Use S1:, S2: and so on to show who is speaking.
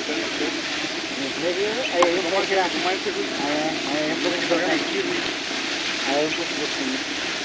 S1: ¿En serio? Hay un poco de... A ver, un poco de... A ver, un poco de...